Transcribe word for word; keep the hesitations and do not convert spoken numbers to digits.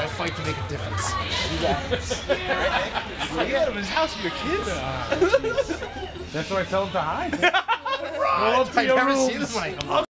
I fight to make a difference. You get out of his house with your kids. That's why I tell him to hide. I never see this when I come home.